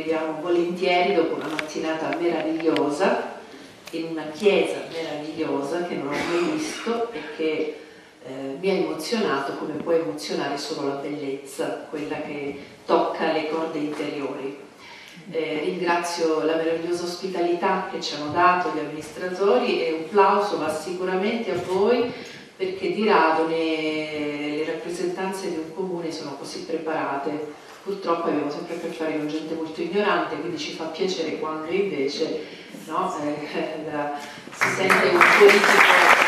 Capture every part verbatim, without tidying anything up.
colleghiamo volentieri dopo una mattinata meravigliosa, in una chiesa meravigliosa che non ho mai visto e che eh, mi ha emozionato come può emozionare solo la bellezza, quella che tocca le corde interiori. Eh, ringrazio la meravigliosa ospitalità che ci hanno dato gli amministratori e un plauso va sicuramente a voi, perché di rado le rappresentanze di un comune sono così preparate. Purtroppo abbiamo sempre a che fare con gente molto ignorante, quindi ci fa piacere quando invece no, eh, la, si sente un politico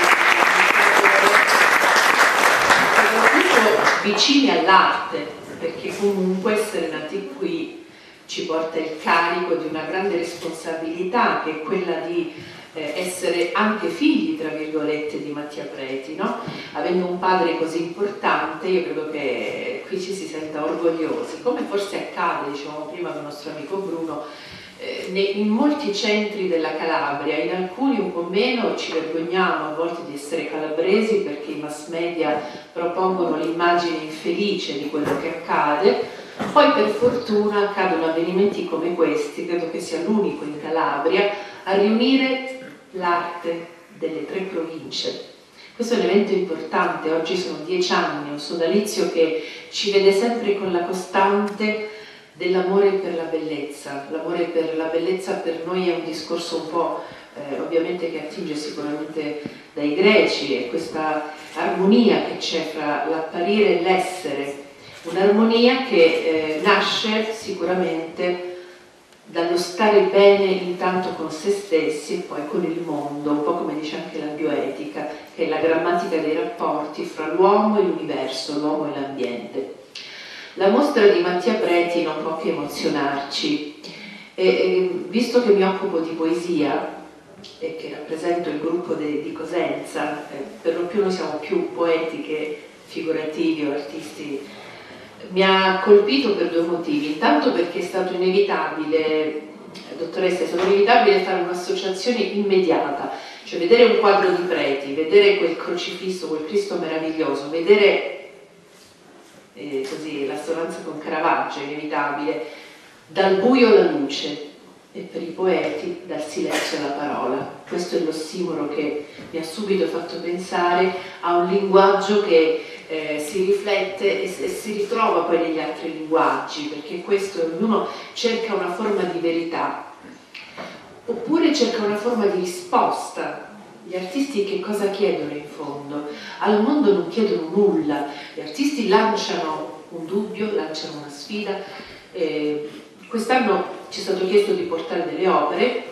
soprattutto vicini all'arte, perché comunque essere nati qui ci porta il carico di una grande responsabilità, che è quella di eh, essere anche figli, tra virgolette, di Mattia Preti, no? Avendo un padre così importante, io credo che qui ci si senta orgogliosi, come forse accade, dicevamo prima con il nostro amico Bruno, eh, in molti centri della Calabria, in alcuni un po' meno, ci vergogniamo a volte di essere calabresi perché i mass media propongono l'immagine infelice di quello che accade. Poi per fortuna accadono avvenimenti come questi, credo che sia l'unico in Calabria, a riunire l'arte delle tre province. Questo è un evento importante, oggi sono dieci anni, un sodalizio che ci vede sempre con la costante dell'amore per la bellezza. L'amore per la bellezza per noi è un discorso un po' eh, ovviamente che attinge sicuramente dai greci, e questa armonia che c'è fra l'apparire e l'essere, un'armonia che eh, nasce sicuramente dallo stare bene intanto con se stessi e poi con il mondo, un po' come dice anche la bioetica, che è la grammatica dei rapporti fra l'uomo e l'universo, l'uomo e l'ambiente. La mostra di Mattia Preti non può che emozionarci, e, e, visto che mi occupo di poesia e che rappresento il gruppo de, di Cosenza, eh, per lo più noi siamo più poeti che figurativi o artisti. Mi ha colpito per due motivi. Intanto perché è stato inevitabile, dottoressa, è stato inevitabile fare un'associazione immediata, cioè vedere un quadro di Preti, vedere quel crocifisso, quel Cristo meraviglioso, vedere eh, così l'assonanza con Caravaggio, inevitabile, dal buio alla luce, e per i poeti dal silenzio alla parola. Questo è l'ossimoro che mi ha subito fatto pensare a un linguaggio che eh, si riflette e, e si ritrova poi negli altri linguaggi, perché questo ognuno cerca una forma di verità, oppure cerca una forma di risposta. Gli artisti che cosa chiedono in fondo? Al mondo non chiedono nulla, gli artisti lanciano un dubbio, lanciano una sfida. Eh, quest'anno ci è stato chiesto di portare delle opere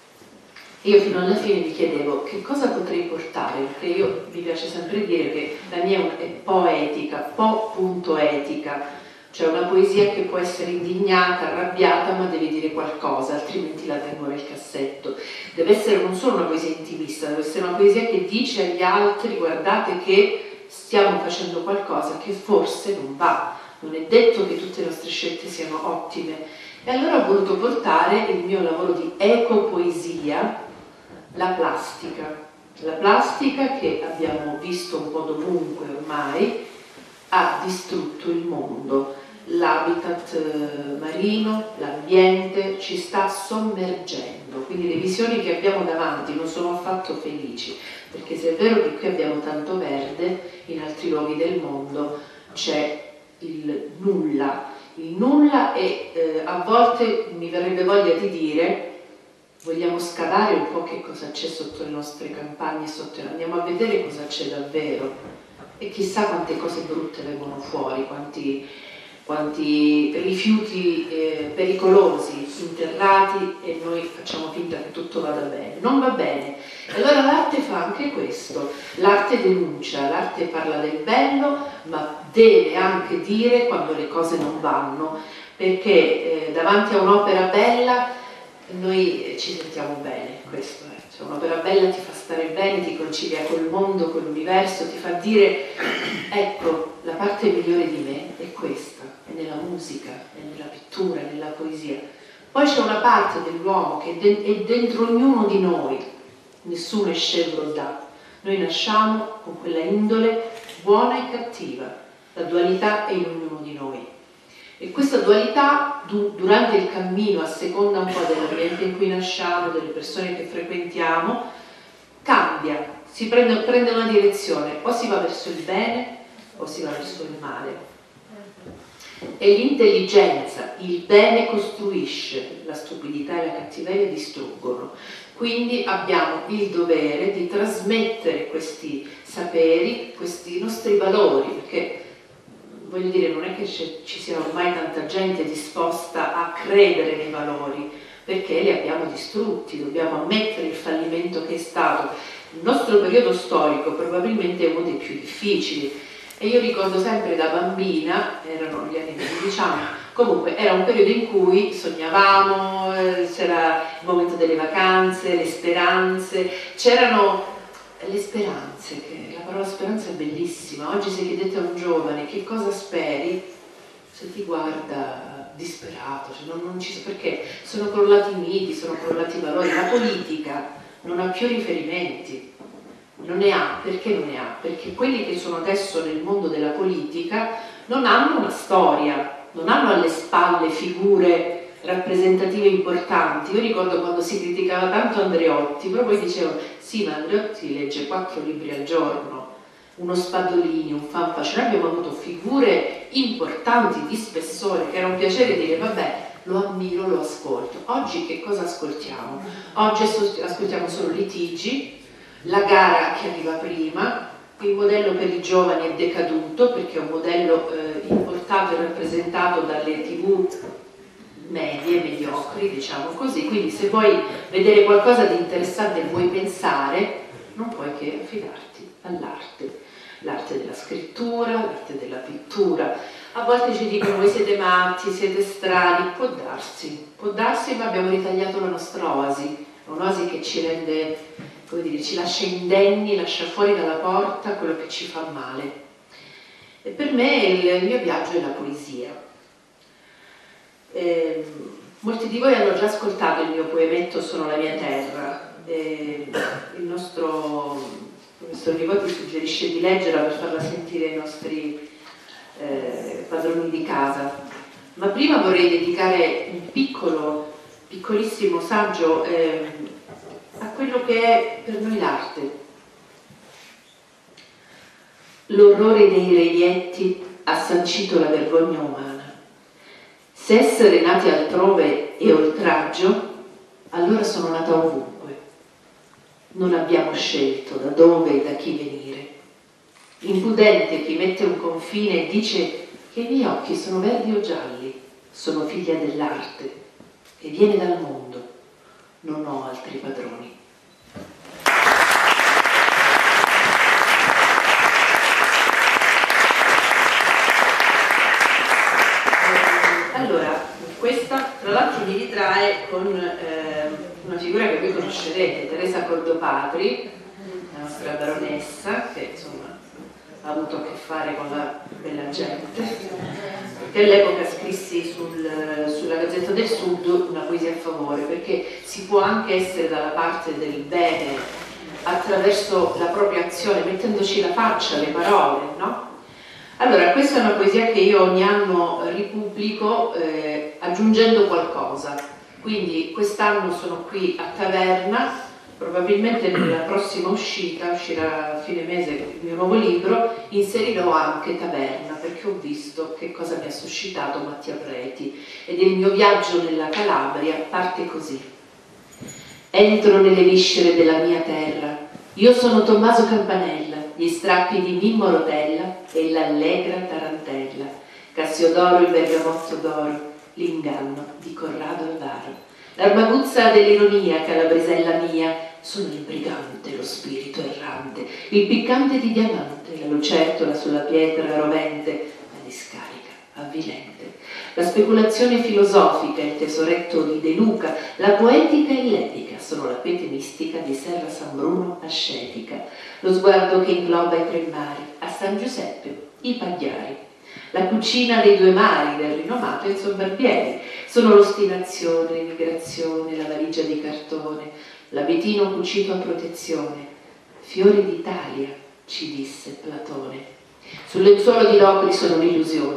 e io fino alla fine mi chiedevo che cosa potrei portare, perché io mi piace sempre dire che la mia è poetica, po.etica, cioè una poesia che può essere indignata, arrabbiata, ma deve dire qualcosa, altrimenti la tengo nel cassetto. Deve essere non solo una poesia intimista, deve essere una poesia che dice agli altri: guardate che stiamo facendo qualcosa che forse non va, non è detto che tutte le nostre scelte siano ottime. E allora ho voluto portare il mio lavoro di ecopoesia, la plastica. La plastica che abbiamo visto un po' dovunque ormai ha distrutto il mondo, l'habitat marino, l'ambiente ci sta sommergendo, quindi le visioni che abbiamo davanti non sono affatto felici, perché se è vero che qui abbiamo tanto verde, in altri luoghi del mondo c'è il nulla. Il nulla e eh, a volte mi verrebbe voglia di dire: vogliamo scavare un po' che cosa c'è sotto le nostre campagne, sotto, andiamo a vedere cosa c'è davvero, e chissà quante cose brutte vengono fuori, quanti, quanti rifiuti eh, pericolosi interrati, e noi facciamo finta che tutto vada bene. Non va bene. Allora l'arte fa anche questo, l'arte denuncia, l'arte parla del bello, ma deve anche dire quando le cose non vanno, perché eh, davanti a un'opera bella noi ci sentiamo bene, questo è. Cioè, un'opera bella ti fa stare bene, ti concilia col mondo, con l'universo, ti fa dire: ecco, la parte migliore di me è questa, è nella musica, è nella pittura, è nella poesia. Poi c'è una parte dell'uomo che è dentro ognuno di noi, nessuno è scevro da. Noi nasciamo con quella indole buona e cattiva, la dualità è in ognuno di noi. E questa dualità du durante il cammino, a seconda un po' dell'ambiente in cui nasciamo, delle persone che frequentiamo, cambia, si prende, prende una direzione, o si va verso il bene o si va verso il male. E l'intelligenza, il bene costruisce, la stupidità e la cattiveria distruggono. Quindi abbiamo il dovere di trasmettere questi saperi, questi nostri valori, perché voglio dire, non è che ci sia ormai tanta gente disposta a credere nei valori, perché li abbiamo distrutti, dobbiamo ammettere il fallimento che è stato. Il nostro periodo storico probabilmente è uno dei più difficili. E io ricordo sempre da bambina, erano gli anni venti, diciamo, comunque era un periodo in cui sognavamo, eh, c'era il momento delle vacanze, le speranze, c'erano le speranze, che la parola speranza è bellissima. Oggi se chiedete a un giovane che cosa speri, se ti guarda disperato, cioè non, non ci so, perché sono crollati i miti, sono crollati i valori, la politica non ha più riferimenti. Non ne ha, perché non ne ha? Perché quelli che sono adesso nel mondo della politica non hanno una storia, non hanno alle spalle figure rappresentative importanti. Io ricordo quando si criticava tanto Andreotti, però poi dicevano sì, ma Andreotti legge quattro libri al giorno, uno Spadolini, un Fanfaccio. Noi abbiamo avuto figure importanti di spessore che era un piacere dire vabbè, lo ammiro, lo ascolto. Oggi che cosa ascoltiamo? Oggi ascoltiamo solo litigi, la gara che arriva prima, il modello per i giovani è decaduto perché è un modello eh, importato e rappresentato dalle tv medie, mediocri, diciamo così, quindi se vuoi vedere qualcosa di interessante e vuoi pensare, non puoi che affidarti all'arte, l'arte della scrittura, l'arte della pittura. A volte ci dicono voi siete matti, siete strani, può darsi, può darsi, ma abbiamo ritagliato la nostra oasi, un'oasi che ci rende, come dire, ci lascia indenni, lascia fuori dalla porta quello che ci fa male. E per me il mio viaggio è la poesia. Eh, molti di voi hanno già ascoltato il mio poemetto Sono la mia terra. Eh, il nostro professor Nipoti suggerisce di leggerla per farla sentire ai nostri eh, padroni di casa. Ma prima vorrei dedicare un piccolo, piccolissimo saggio eh, a quello che è per noi l'arte. L'orrore dei reietti ha sancito la vergogna umana. Se essere nati altrove è oltraggio, allora sono nata ovunque. Non abbiamo scelto da dove e da chi venire. Impudente chi mette un confine e dice che i miei occhi sono verdi o gialli, sono figlia dell'arte e viene dal mondo. Non ho altri padroni. Allora, questa tra l'altro mi ritrae con eh, una figura che voi conoscerete, Teresa Cordopatri, la nostra baronessa, che insomma ha avuto a che fare con la bella gente, che all'epoca scrissi sul, sulla Gazzetta del Sud una poesia a favore, perché si può anche essere dalla parte del bene attraverso la propria azione, mettendoci la faccia, le parole, no? Allora, questa è una poesia che io ogni anno ripubblico eh, aggiungendo qualcosa, quindi quest'anno sono qui a Taverna, probabilmente nella prossima uscita, uscirà a fine mese il mio nuovo libro, inserirò anche Taverna, perché ho visto che cosa mi ha suscitato Mattia Preti, ed il mio viaggio nella Calabria parte così. Entro nelle viscere della mia terra, io sono Tommaso Campanella, gli strappi di Mimmo Rotella e l'allegra tarantella, Cassiodoro il bergamotto d'oro, l'inganno di Corrado Alvaro, l'armaguzza dell'ironia calabresella mia, sono il brigante, lo spirito errante, il piccante di diamante, la lucertola sulla pietra rovente, la discarica avvilente, la speculazione filosofica, il tesoretto di De Luca, la poetica e l'etica, sono la pete mistica di Serra San Bruno ascetica, lo sguardo che ingloba i tre mari, a San Giuseppe, i Pagliari, la cucina dei due mari del rinomato Enzo Barbieri, sono l'ostinazione, l'immigrazione, la valigia di cartone, l'abitino cucito a protezione, fiori d'Italia, ci disse Platone, sul lenzuolo di Locri sono l'illusione,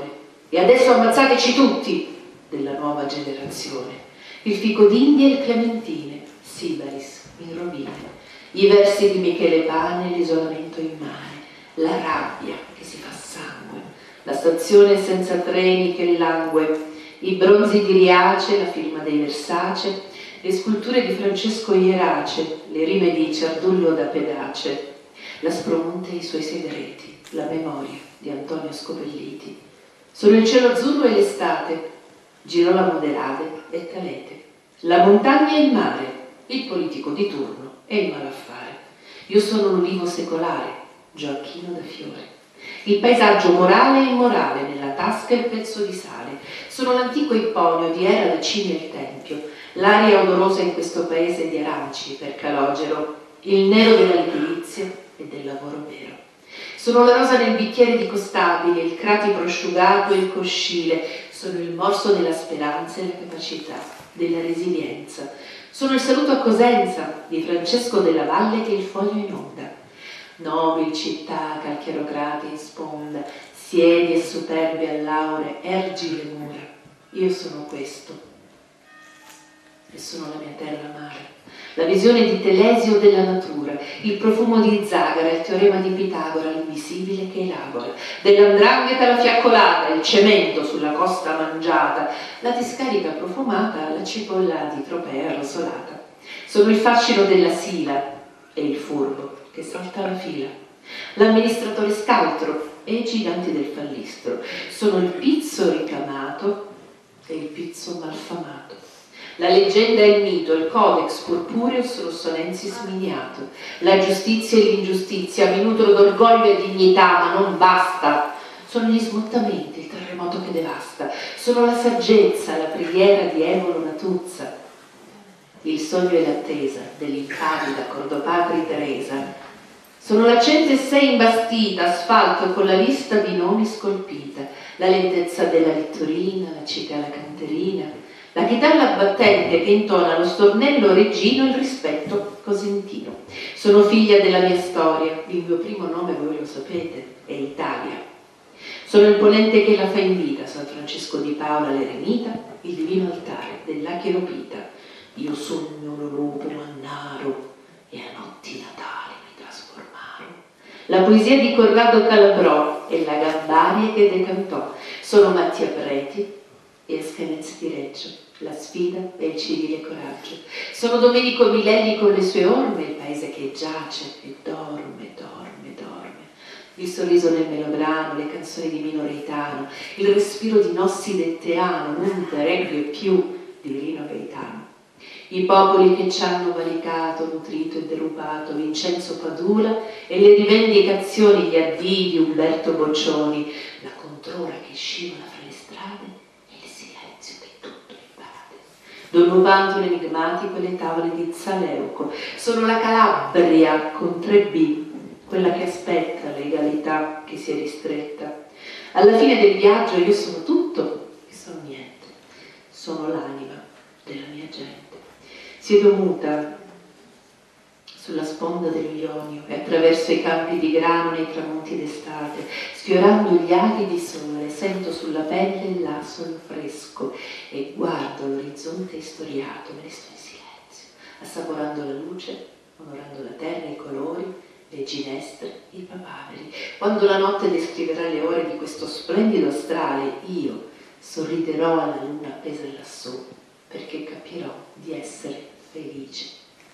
E adesso ammazzateci tutti della nuova generazione. Il fico d'India e il clementine, Sibaris in rovine, i versi di Michele Pane e l'isolamento in mare, la rabbia che si fa sangue, la stazione senza treni che langue, i bronzi di Riace, la firma dei Versace, le sculture di Francesco Ierace, le rime di Ciardullo da Pedace, l'Aspromonte e i suoi segreti, la memoria di Antonio Scopelliti. Sono il cielo azzurro e l'estate, Girolamo de Rade e Calete, la montagna e il mare, il politico di turno e il malaffare. Io sono l'ulivo secolare, Gioacchino da Fiore. Il paesaggio morale e immorale, nella tasca il pezzo di sale. Sono l'antico Ipponio di Era, la Cina e il Tempio, l'aria odorosa in questo paese di aranci per Calogero, il nero della liquidizia e del lavoro vero. Sono la rosa nel bicchiere di Costabile, il crati prosciugato e il coscile. Sono il morso della speranza e la capacità della resilienza. Sono il saluto a Cosenza di Francesco della Valle che il foglio inonda. Nobil città, calchiarocrati in sponda, siedi e superbi all'aure, ergi le mura. Io sono questo e sono la mia terra mare. La visione di Telesio della natura, il profumo di Zagara, il teorema di Pitagora, l'invisibile che elabora, dell'andrangheta la fiaccolata, il cemento sulla costa mangiata, la discarica profumata, la cipolla di Tropea rosolata. Sono il fascino della sila e il furbo che salta la fila, l'amministratore scaltro e i giganti del fallistro. Sono il pizzo ricamato e il pizzo malfamato. La leggenda e il mito, il codex purpureus rossonensis miniato, la giustizia e l'ingiustizia, minuto d'orgoglio e dignità, ma non basta. Sono gli smottamenti, il terremoto che devasta. Sono la saggezza, la preghiera di Evolo Natuzza, il sogno e l'attesa dell'impavida Cordopatri Teresa. Sono la centesei imbastita, asfalto con la lista di nomi scolpita, la lentezza della littorina, la cicala canterina, la chitarra battente che intona lo stornello reggino, il rispetto cosentino. Sono figlia della mia storia, il mio primo nome voi lo sapete, è Italia. Sono il ponente che la fa in vita, San Francesco di Paola l'eremita, il divino altare dell'Acheropita. Io sogno lo lupo mannaro e a notti natali mi trasformaro. La poesia di Corrado Calabrò e la Gambaria che decantò. Sono Mattia Preti e Escanez di Reggio, la sfida e il civile coraggio. Sono Domenico Milelli con le sue orme, il paese che giace e dorme, dorme, dorme. Il sorriso nel melograno, le canzoni di Mino Reitano, il respiro di Nossi Detteano, Munte, Reggio e più di Rino Gaetano. I popoli che ci hanno valicato, nutrito e derubato, Vincenzo Padula e le rivendicazioni, gli addii di Umberto Boccioni, la controra che scivola fra le strade e il silenzio che tutto invade. Don Ubanto l'enigmatico e le tavole di Zaleuco. Sono la Calabria con tre B, quella che aspetta legalità che si è ristretta. Alla fine del viaggio io sono tutto e sono niente. Sono l'anima della mia gente. Siedo muta sulla sponda del Ionio e attraverso i campi di grano nei tramonti d'estate, sfiorando gli aghi di sole, sento sulla pelle il lasso fresco e guardo l'orizzonte istoriato, me ne sto in silenzio, assaporando la luce, onorando la terra, i colori, le ginestre, i papaveri. Quando la notte descriverà le ore di questo splendido astrale, io sorriderò alla luna appesa lassù, perché capirò di essere felice.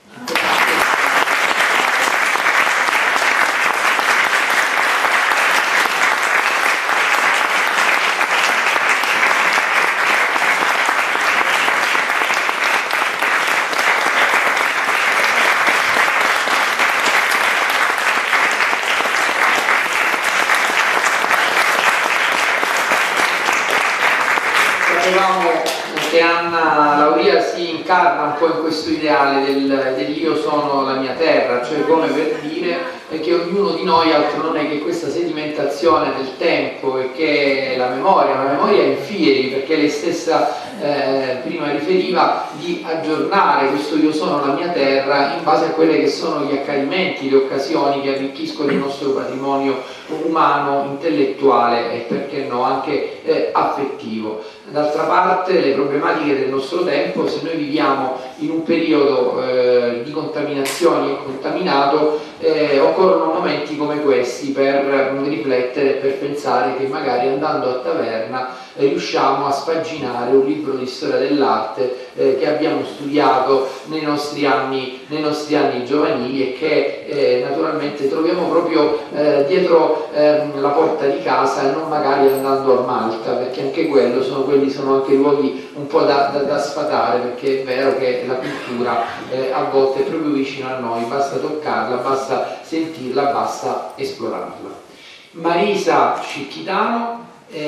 Che Anna Lauria si incarna un po' in questo ideale del, dell'io sono la mia terra, cioè come per dire che ognuno di noi altro non è che questa sedimentazione del tempo e che la memoria, la memoria in fieri, perché lei stessa eh, prima riferiva, di aggiornare questo io sono la mia terra in base a quelle che sono gli accadimenti, le occasioni che arricchiscono il nostro patrimonio umano, intellettuale e perché no anche eh, affettivo. D'altra parte le problematiche del nostro tempo, se noi viviamo in un periodo eh, di contaminazioni e contaminato, eh, occorrono momenti come questi per mh, riflettere e per pensare che magari andando a taverna eh, riusciamo a spaginare un libro di storia dell'arte eh, che abbiamo studiato nei nostri anni, nei nostri anni giovanili e che eh, naturalmente troviamo proprio eh, dietro ehm, la porta di casa e non magari andando a Malta, perché anche quello sono, quelli sono anche luoghi un po' da, da, da sfatare, perché è vero che la cultura eh, a volte è proprio vicino a noi, basta toccarla, basta sentirla, basta esplorarla. Marisa Cicchitano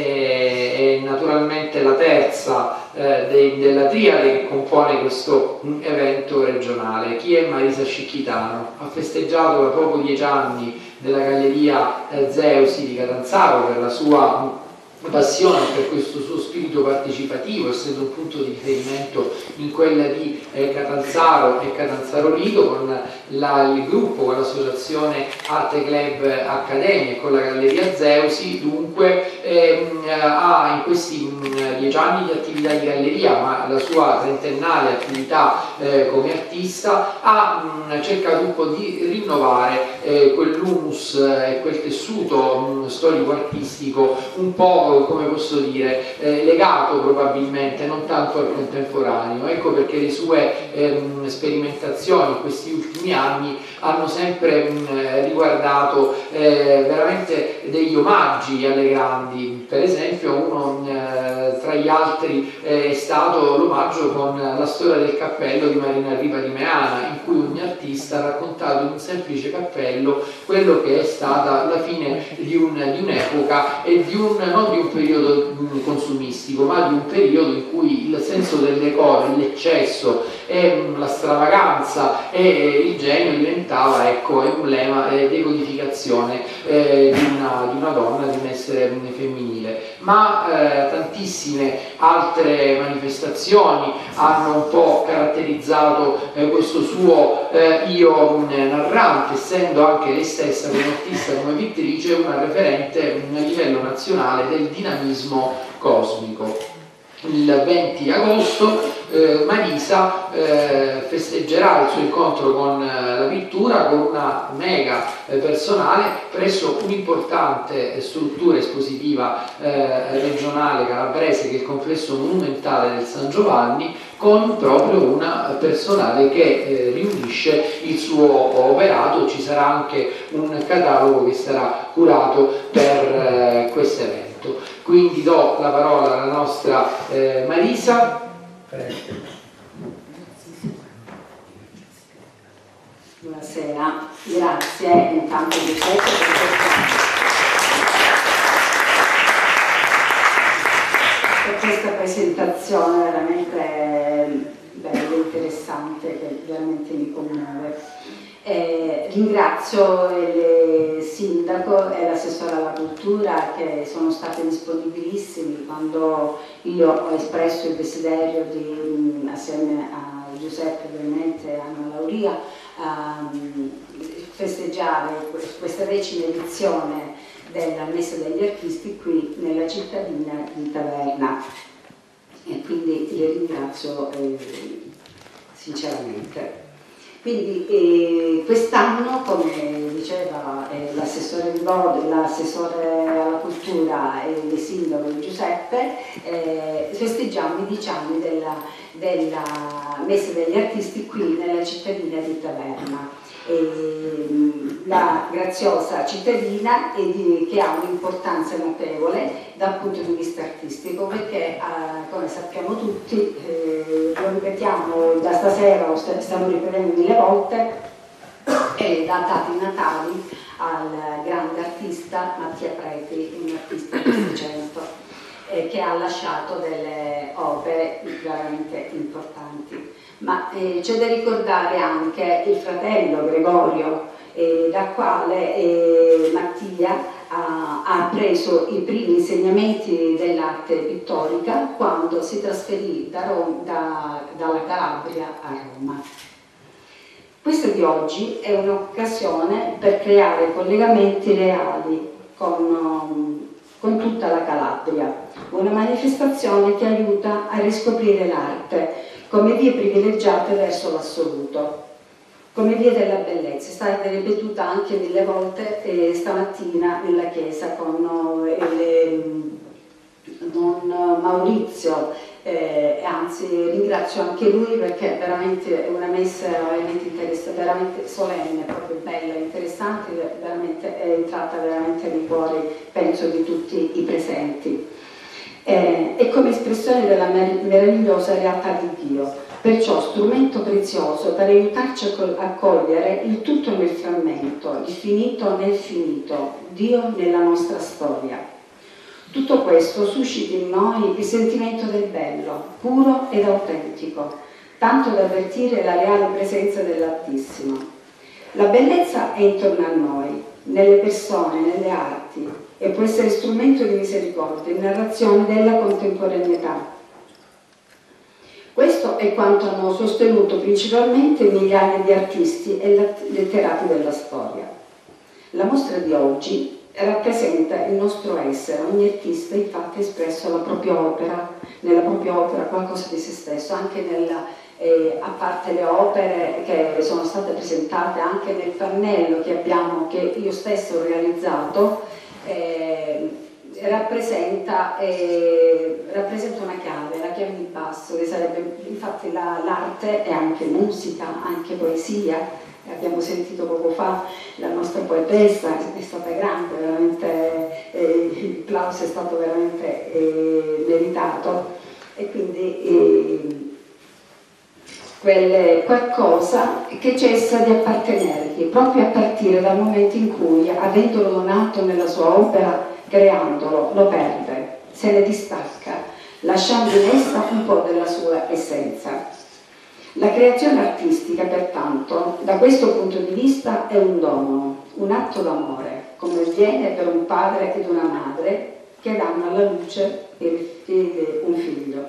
è naturalmente la terza eh, de, della triade che compone questo evento regionale. Chi è Marisa Cicchitano? Ha festeggiato da poco dieci anni della Galleria eh, Zeusi di Catanzaro per la sua passione, per questo suo spirito partecipativo, essendo un punto di riferimento in quella di eh, Catanzaro e Catanzaro Lido, con la, il gruppo, con l'associazione Arte Club Accademia e con la Galleria Zeusi. Dunque ehm, ha in questi mh, dieci anni di attività di galleria, ma la sua trentennale attività eh, come artista, ha mh, cercato un po' di rinnovare eh, quell'humus e eh, quel tessuto storico-artistico un po', come posso dire, eh, legato probabilmente non tanto al contemporaneo. Ecco perché le sue ehm, sperimentazioni in questi ultimi anni hanno sempre mh, riguardato eh, veramente degli omaggi alle grandi. Per esempio uno eh, tra gli altri eh, è stato l'omaggio con la storia del cappello di Marina Riva di Meana, in cui un artista ha raccontato in un semplice cappello quello che è stata la fine di, un, di un'epoca e di un, non di un periodo consumistico, ma di un periodo in cui il senso del decoro, l'eccesso e la stravaganza e il genio diventava, ecco, emblema e decodificazione eh, di, una, di una donna, di un essere femminile. Ma eh, tantissime altre manifestazioni hanno un po' caratterizzato eh, questo suo eh, io narrante, essendo anche lei stessa come artista, come pittrice, una referente a livello nazionale del dinamismo cosmico. Il venti agosto eh, Marisa eh, festeggerà il suo incontro con eh, la pittura con una mega eh, personale presso un'importante struttura espositiva eh, regionale calabrese, che è il complesso monumentale del San Giovanni, con proprio una personale che eh, riunisce il suo operato. Ci sarà anche un catalogo che sarà curato per eh, questo evento. Quindi do la parola alla nostra eh, Marisa. Buonasera, grazie intanto Giuseppe per questa presentazione veramente bella e interessante, che veramente mi commuove. Eh, ringrazio il sindaco e l'assessore alla cultura, che sono stati disponibilissimi quando io ho espresso il desiderio di, assieme a Giuseppe ovviamente e a Anna Lauria, um, festeggiare questa decima edizione della Messa degli Artisti qui nella cittadina di Taverna, e quindi li ringrazio eh, sinceramente. Quindi eh, quest'anno, come diceva eh, l'assessore di Bode, l'assessore alla cultura e il sindaco Giuseppe, eh, festeggiamo i dieci anni della, della Messa degli Artisti qui nella cittadina di Taverna. E, la graziosa cittadina e di, che ha un'importanza notevole dal punto di vista artistico, perché eh, come sappiamo tutti, eh, lo ripetiamo da stasera, lo stiamo ripetendo mille volte, è datati i natali al grande artista Mattia Preti, un artista del Seicento, eh, che ha lasciato delle opere veramente importanti. Ma eh, c'è da ricordare anche il fratello Gregorio, eh, dal quale eh, Mattia ha, ha preso i primi insegnamenti dell'arte pittorica quando si trasferì da Rom, da, dalla Calabria a Roma. Questa di oggi è un'occasione per creare collegamenti reali con, con tutta la Calabria, una manifestazione che aiuta a riscoprire l'arte come vie privilegiate verso l'assoluto, come via della bellezza. È stata ripetuta anche mille volte eh, stamattina nella chiesa con eh, le, Don Maurizio, eh, anzi ringrazio anche lui perché veramente è una messa veramente interessante, veramente solenne, proprio bella, interessante, veramente è entrata veramente nei cuori, penso, di tutti i presenti. Eh, e come espressione della mer meravigliosa realtà di Dio, perciò strumento prezioso per aiutarci a cogliere il tutto nel frammento, il finito nel finito, Dio nella nostra storia. Tutto questo suscita in noi il sentimento del bello, puro ed autentico, tanto da avvertire la reale presenza dell'Altissimo. La bellezza è intorno a noi, nelle persone, nelle arti, e può essere strumento di misericordia, di narrazione della contemporaneità. Questo è quanto hanno sostenuto principalmente migliaia di artisti e letterati della storia. La mostra di oggi rappresenta il nostro essere. Ogni artista infatti ha espresso la propria opera, nella propria opera qualcosa di se stesso, anche nella, eh, a parte le opere che sono state presentate anche nel pannello che abbiamo, che io stesso ho realizzato, eh, rappresenta, eh, rappresenta una chiave, la chiave di basso, che sarebbe, infatti l'arte è anche musica, anche poesia. Abbiamo sentito poco fa la nostra poetessa, è stata grande, veramente, eh, il plauso è stato veramente eh, meritato, e quindi eh, quel qualcosa che cessa di appartenergli, proprio a partire dal momento in cui, avendolo donato nella sua opera, creandolo, lo perde, se ne distacca, lasciando in essa un po' della sua essenza. La creazione artistica, pertanto, da questo punto di vista è un dono, un atto d'amore, come avviene per un padre ed una madre che danno alla luce un figlio.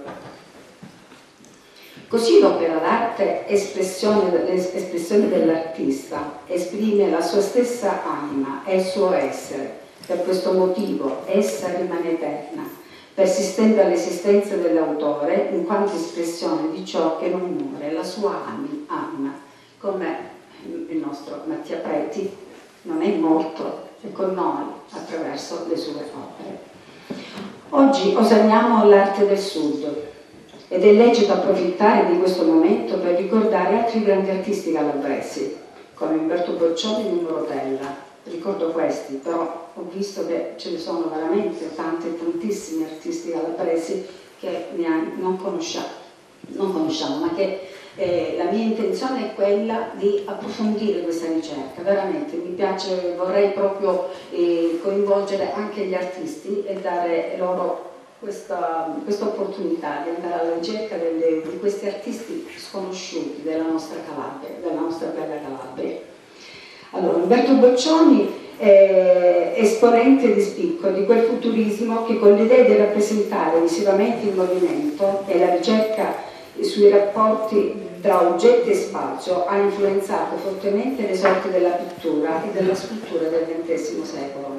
Così l'opera d'arte, espressione, espressione dell'artista, esprime la sua stessa anima e il suo essere. Per questo motivo essa rimane eterna, persistente all'esistenza dell'autore in quanto espressione di ciò che non muore, la sua anima, come il nostro Mattia Preti non è morto, è con noi attraverso le sue opere. Oggi osanniamo l'arte del Sud ed è lecito approfittare di questo momento per ricordare altri grandi artisti calabresi, come Umberto Boccioni e Mimmo Rotella. Ricordo questi, però ho visto che ce ne sono veramente tanti, tantissimi artisti calabresi che non conosciamo, non conosciamo ma che eh, la mia intenzione è quella di approfondire questa ricerca, veramente mi piace, vorrei proprio eh, coinvolgere anche gli artisti e dare loro questa, questa opportunità di andare alla ricerca delle, di questi artisti sconosciuti della nostra Calabria, della nostra bella Calabria. Allora, Umberto Boccioni è esponente di spicco di quel futurismo che, con l'idea di rappresentare visivamente il movimento e la ricerca sui rapporti tra oggetto e spazio, ha influenzato fortemente le sorti della pittura e della scultura del ventesimo secolo.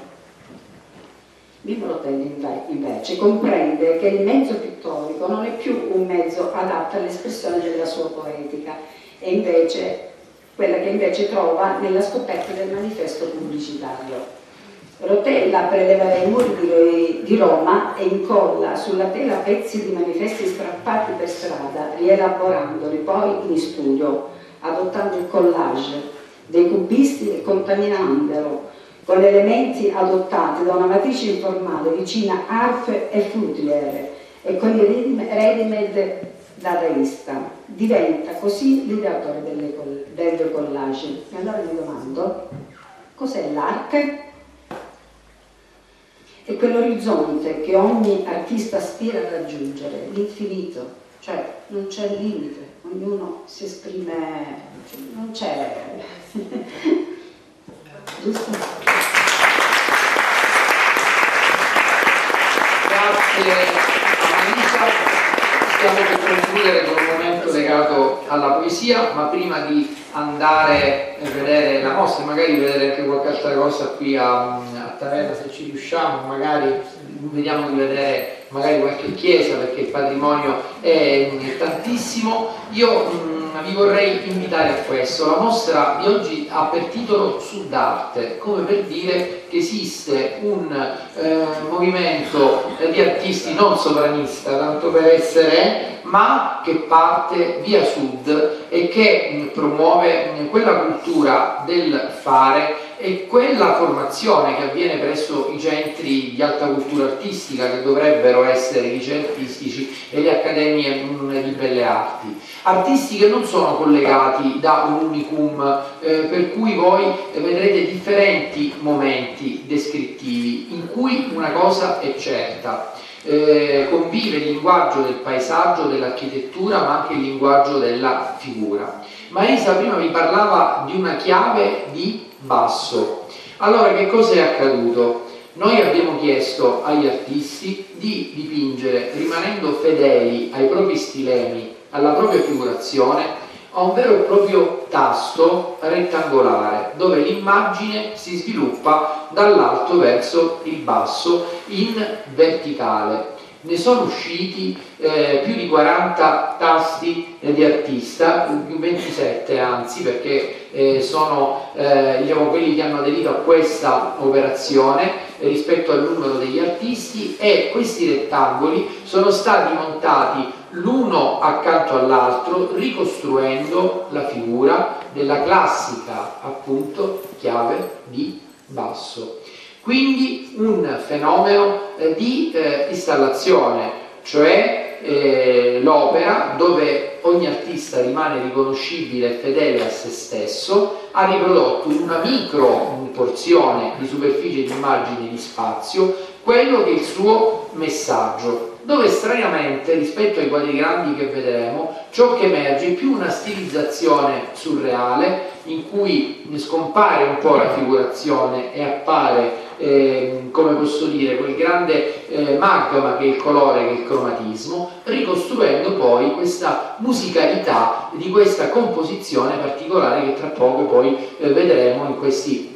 Mimmo Rotella invece comprende che il mezzo pittorico non è più un mezzo adatto all'espressione della sua poetica, e invece quella che invece trova nella scoperta del manifesto pubblicitario. Rotella preleva dai muri di, di Roma e incolla sulla tela pezzi di manifesti strappati per strada, rielaborandoli poi in studio, adottando il collage dei cubisti e contaminandolo con elementi adottati da una matrice informale vicina arfe e flutiere e con i ready-made da rivista. Diventa così l'ideatore del collage. E allora mi domando, cos'è l'arte? È quell'orizzonte che ogni artista aspira a raggiungere, l'infinito, cioè non c'è limite, ognuno si esprime, non c'è, giusto? stiamo per concludere con un momento legato alla poesia, ma prima di andare a vedere la mostra, magari vedere anche qualche altra cosa qui a, a Taverna, se ci riusciamo, magari vediamo di vedere magari qualche chiesa, perché il patrimonio è, è tantissimo. Io mh, vi vorrei invitare a questo. La mostra di oggi ha per titolo Sudarte, come per dire che esiste un eh, movimento di artisti non sovranista, tanto per essere, ma che parte via sud e che mh, promuove mh, quella cultura del fare e quella formazione che avviene presso i centri di alta cultura artistica, che dovrebbero essere i licei artistici e le accademie mh, di belle arti. Artisti che non sono collegati da un unicum, eh, per cui voi vedrete differenti momenti descrittivi in cui una cosa è certa. Eh, convive il linguaggio del paesaggio, dell'architettura, ma anche il linguaggio della figura. Marisa prima vi parlava di una chiave di basso. Allora, che cosa è accaduto? Noi abbiamo chiesto agli artisti di dipingere, rimanendo fedeli ai propri stilemi, alla propria figurazione, a un vero e proprio tasto rettangolare, dove l'immagine si sviluppa dall'alto verso il basso in verticale. Ne sono usciti eh, più di quaranta tasti eh, di artista, ventisette anzi, perché eh, sono eh, diciamo, quelli che hanno aderito a questa operazione eh, rispetto al numero degli artisti, e questi rettangoli sono stati montati l'uno accanto all'altro, ricostruendo la figura della classica, appunto, chiave di basso. Quindi un fenomeno eh, di eh, installazione, cioè eh, l'opera dove ogni artista rimane riconoscibile e fedele a se stesso, ha riprodotto in una micro porzione di superficie di immagine di spazio quello che è il suo messaggio, dove straniamente rispetto ai quadri grandi che vedremo ciò che emerge è più una stilizzazione surreale in cui scompare un po' la figurazione e appare eh, come posso dire quel grande eh, magma che è il colore, che è il cromatismo, ricostruendo poi questa musicalità di questa composizione particolare che tra poco poi eh, vedremo in questi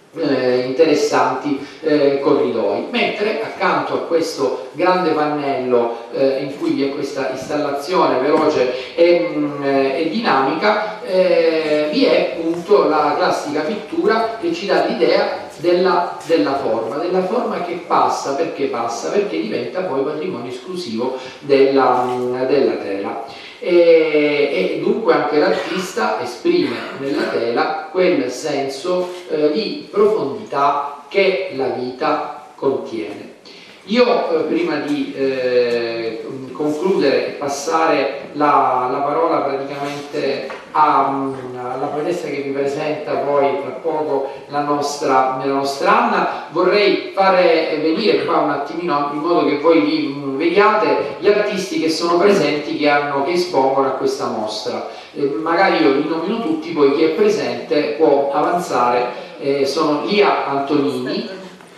Eh, interessanti eh, corridoi, mentre accanto a questo grande pannello eh, in cui vi è questa installazione veloce e, mh, e dinamica eh, vi è appunto la classica pittura che ci dà l'idea della, della forma, della forma che passa. Perché passa? Perché diventa poi patrimonio esclusivo della, mh, della tela. E, e dunque anche l'artista esprime nella tela quel senso eh, di profondità che la vita contiene. Io eh, prima di eh, concludere e passare la, la parola praticamente a, alla poetessa che vi presenta poi tra poco la nostra, la nostra Anna, vorrei fare venire qua un attimino in modo che voi li mh, vediate gli artisti che sono presenti, che, hanno, che espongono a questa mostra. Eh, magari io li nomino tutti, poi chi è presente può avanzare. Eh, sono Lia Antonini,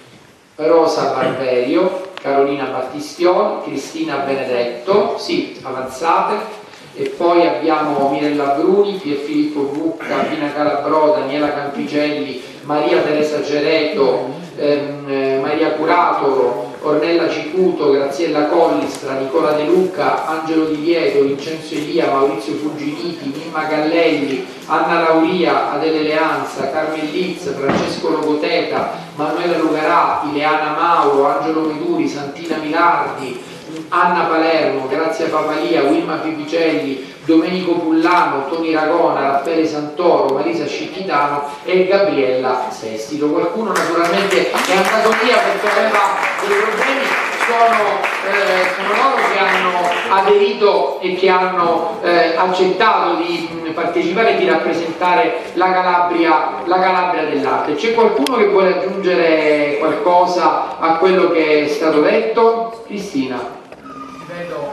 Rosa Barberio, Carolina Battistioli, Cristina Benedetto, sì, avanzate, e poi abbiamo Mirella Bruni, Pierfilippo Bucca, Pina Calabrò, Daniela Campicelli, Maria Teresa Gereto, ehm, Maria Curatolo, Ornella Cicuto, Graziella Collistra, Nicola De Luca, Angelo Di Lieto, Vincenzo Elia, Maurizio Fuginiti, Mimma Gallelli, Anna Lauria, Adele Leanza, Carmen Litz, Francesco Logoteta, Manuela Lugarà, Ileana Mauro, Angelo Meduri, Santina Milardi, Anna Palermo, Grazia Papalia, Wilma Pipicelli, Domenico Pullano, Toni Ragona, Raffaele Santoro, Marisa Scicchitano e Gabriella Sestito. Qualcuno naturalmente è andato via perché aveva dei problemi. Sono, eh, sono loro che hanno aderito e che hanno eh, accettato di mh, partecipare e di rappresentare la Calabria, la Calabria dell'arte. C'è qualcuno che vuole aggiungere qualcosa a quello che è stato detto? Cristina. Vedo,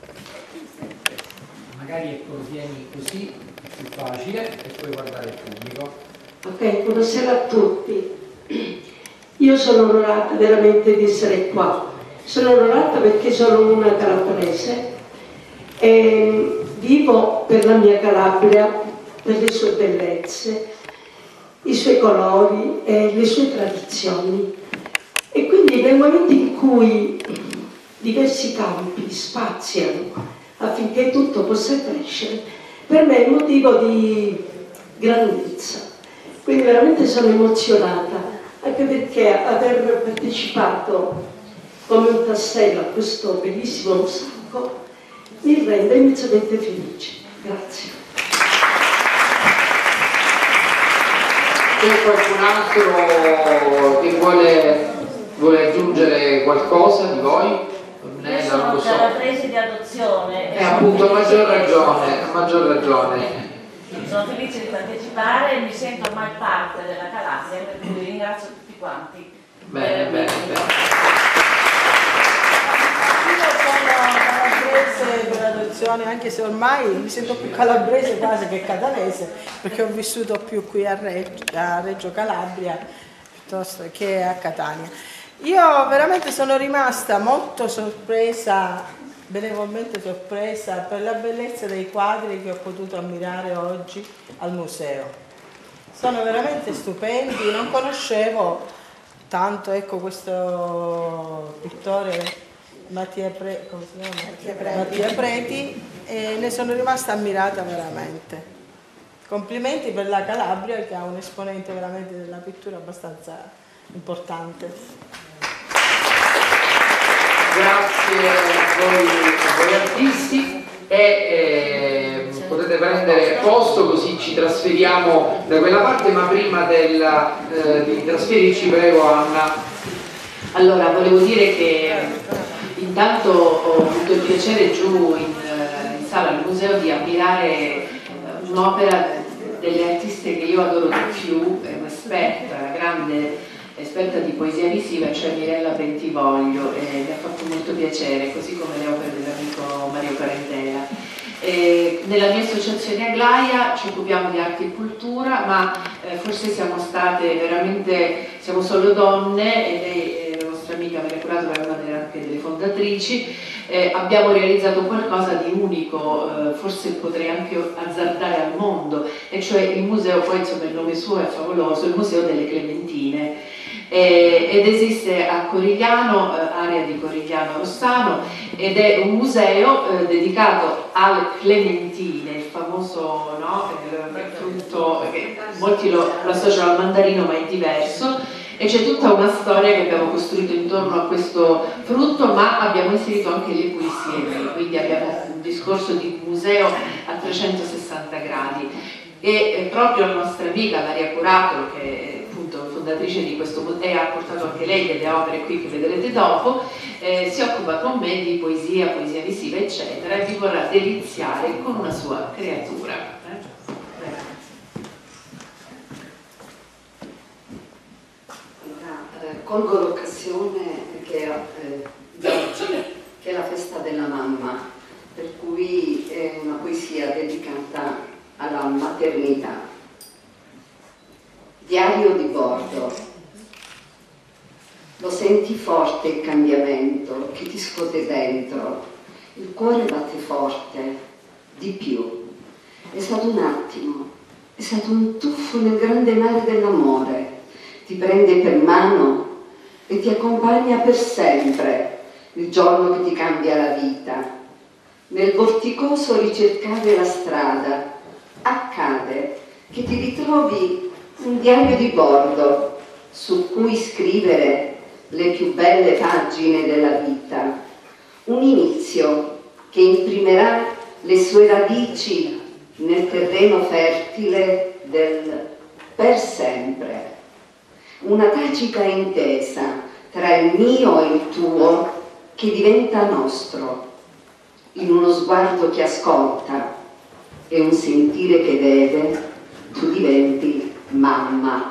magari ecco, vieni così, è più facile, e puoi guardare il pubblico. Ok, buonasera a tutti. Io sono onorata veramente di essere qua. Sono onorata perché sono una calabrese E vivo per la mia Calabria, per le sue bellezze, i suoi colori e le sue tradizioni. E quindi nel momento in cui diversi campi spaziano affinché tutto possa crescere, per me è un motivo di grandezza. Quindi veramente sono emozionata, anche perché aver partecipato come un tassello a questo bellissimo mosaico mi rende immensamente felice. Grazie. C'è qualcun altro che vuole, vuole aggiungere qualcosa di voi? Io sono calabrese di adozione. Eh, appunto, a maggior ragione, a maggior ragione. Sono felice di partecipare e mi sento ormai parte della Calabria, per cui ringrazio tutti quanti. Bene, bene, bene. Calabrese per adozione, anche se ormai mi sento più calabrese quasi che catanese, perché ho vissuto più qui a Reggio, a Reggio Calabria piuttosto che a Catania. Io veramente sono rimasta molto sorpresa, benevolmente sorpresa, per la bellezza dei quadri che ho potuto ammirare oggi al museo. Sono veramente stupendi, non conoscevo tanto, ecco, questo pittore Mattia, Pre, come si chiama? Mattia Preti, Mattia Preti, e ne sono rimasta ammirata veramente. Complimenti per la Calabria, che ha un esponente veramente della pittura abbastanza importante. Grazie a voi, a voi artisti, e eh, potete prendere posto così ci trasferiamo da quella parte, ma prima della, eh, di trasferirci prego Anna. Allora, volevo dire che intanto ho avuto il piacere giù in, in sala al museo di ammirare un'opera delle artiste che io adoro di più, è un'esperta, una grande esperta di poesia visiva, cioè Mirella Bentivoglio, e mi ha fatto molto piacere, così come le opere dell'amico Mario Parentela. E nella mia associazione Aglaia ci occupiamo di arte e cultura, ma eh, forse siamo state veramente, siamo solo donne, e lei, la nostra amica Maria Curato, è una delle, anche delle fondatrici. Eh, abbiamo realizzato qualcosa di unico, eh, forse potrei anche azzardare al mondo, e cioè il museo, poi insomma il nome suo è favoloso, il Museo delle Clementine. Eh, ed esiste a Corigliano, eh, area di Corigliano Rossano, ed è un museo eh, dedicato alle clementine, il famoso, no, il frutto che molti lo, lo associano al mandarino, ma è diverso, e c'è tutta una storia che abbiamo costruito intorno a questo frutto, ma abbiamo inserito anche le poesie, quindi abbiamo un discorso di museo a trecentosessanta gradi, e eh, proprio la nostra amica Maria Curato, che è fondatrice di questo museo, e ha portato anche lei delle opere qui che vedrete dopo, eh, si occupa con me di poesia, poesia visiva eccetera, e vi vorrà deliziare con una sua creatura. Eh, colgo l'occasione che, eh, di oggi, che è la festa della mamma, per cui è una poesia dedicata alla maternità. Diario di bordo. Lo senti forte il cambiamento che ti scuote dentro, il cuore batte forte, di più. È stato un attimo, è stato un tuffo nel grande mare dell'amore, ti prende per mano e ti accompagna per sempre, il giorno che ti cambia la vita. Nel vorticoso ricercare la strada, accade che ti ritrovi un diario di bordo su cui scrivere le più belle pagine della vita, un inizio che imprimerà le sue radici nel terreno fertile del per sempre, una tacita intesa tra il mio e il tuo che diventa nostro, in uno sguardo che ascolta e un sentire che vede, tu diventi mamma.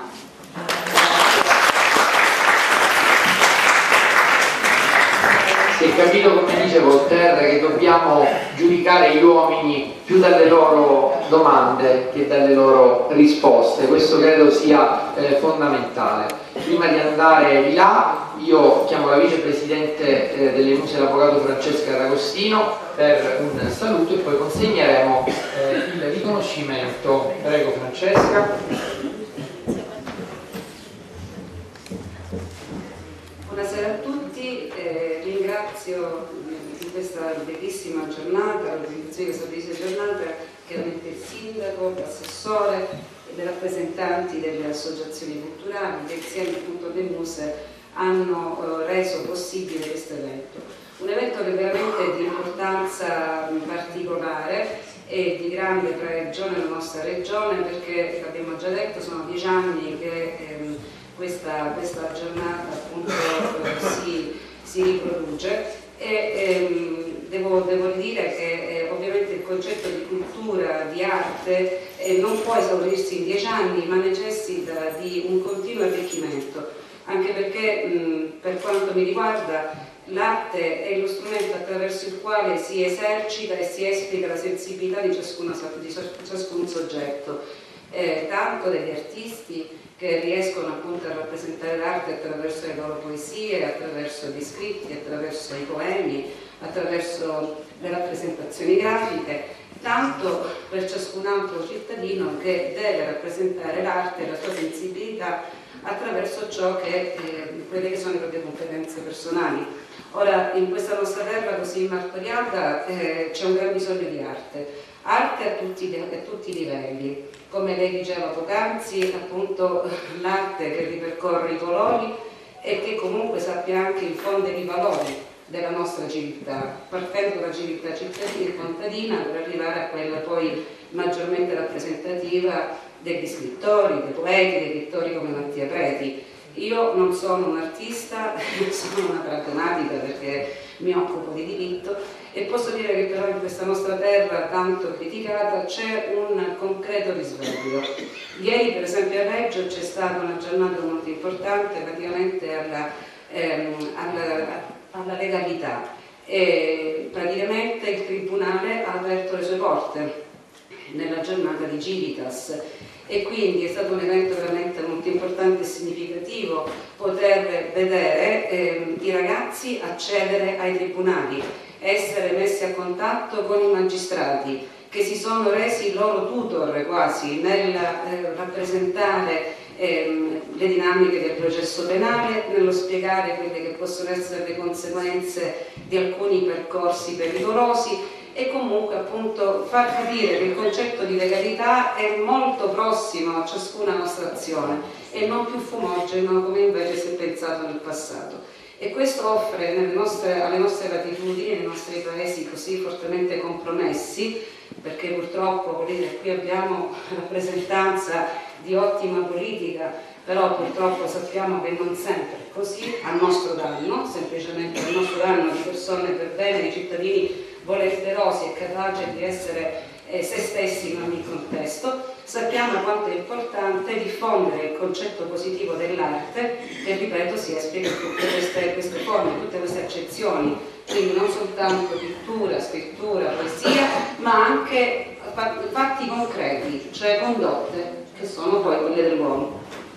Si è capito, come dice Voltaire, che dobbiamo giudicare gli uomini più dalle loro domande che dalle loro risposte. Questo credo sia eh, fondamentale. Prima di andare di là, io chiamo la vicepresidente eh, delle Muse, l'avvocato Francesca D'Agostino, per un saluto e poi consegneremo eh, il riconoscimento. Prego Francesca. Buonasera a tutti, eh, ringrazio in questa bellissima giornata, l'organizzazione di questa bellissima giornata, chiaramente il sindaco, l'assessore e i rappresentanti delle associazioni culturali che insieme appunto alle Muse hanno eh, reso possibile questo evento. Un evento che veramente è di importanza particolare e di grande pregio nella nostra regione, perché, l'abbiamo già detto, sono dieci anni che ehm, questa, questa giornata appunto eh, si, si riproduce e ehm, devo, devo dire che eh, ovviamente il concetto di cultura, di arte eh, non può esaurirsi in dieci anni, ma necessita di un continuo arricchimento, anche perché mh, per quanto mi riguarda l'arte è lo strumento attraverso il quale si esercita e si esplica la sensibilità di, ciascuno, di ciascun soggetto, eh, tanto degli artisti che riescono appunto a rappresentare l'arte attraverso le loro poesie, attraverso gli scritti, attraverso i poemi, attraverso le rappresentazioni grafiche, tanto per ciascun altro cittadino che deve rappresentare l'arte e la sua sensibilità attraverso ciò che, eh, quelle che sono le proprie competenze personali. Ora, in questa nostra terra così martoriata eh, c'è un gran bisogno di arte, arte a tutti, a tutti i livelli, come lei diceva poc'anzi, appunto l'arte che ripercorre i colori e che comunque sappia anche infondere i valori della nostra civiltà, partendo dalla civiltà cittadina e contadina per arrivare a quella poi maggiormente rappresentativa degli scrittori, dei poeti, dei pittori come Mattia Preti. Io non sono un artista, sono una pragmatica perché mi occupo di diritto e posso dire che però in questa nostra terra tanto criticata c'è un concreto risveglio. Ieri per esempio a Reggio c'è stata una giornata molto importante praticamente alla, ehm, alla, alla legalità e praticamente il Tribunale ha aperto le sue porte nella giornata di Civitas. E quindi è stato un evento veramente molto importante e significativo poter vedere eh, i ragazzi accedere ai tribunali, essere messi a contatto con i magistrati che si sono resi loro tutor quasi nel eh, rappresentare eh, le dinamiche del processo penale, nello spiegare quelle che possono essere le conseguenze di alcuni percorsi pericolosi e comunque appunto far capire che il concetto di legalità è molto prossimo a ciascuna nostra azione e non più fumogeno come invece si è pensato nel passato. E questo offre nelle nostre, alle nostre latitudini, nei nostri paesi così fortemente compromessi, perché purtroppo qui abbiamo rappresentanza di ottima politica, però purtroppo sappiamo che non sempre è così, a nostro danno, semplicemente a nostro danno di persone per bene, di cittadini volenterosi e capaci di essere eh, se stessi in ogni contesto. Sappiamo quanto è importante diffondere il concetto positivo dell'arte che, ripeto, si esplica in tutte queste, queste forme, tutte queste accezioni, quindi non soltanto pittura, scrittura, poesia, ma anche fatti concreti, cioè condotte, che sono poi quelle dell'uomo.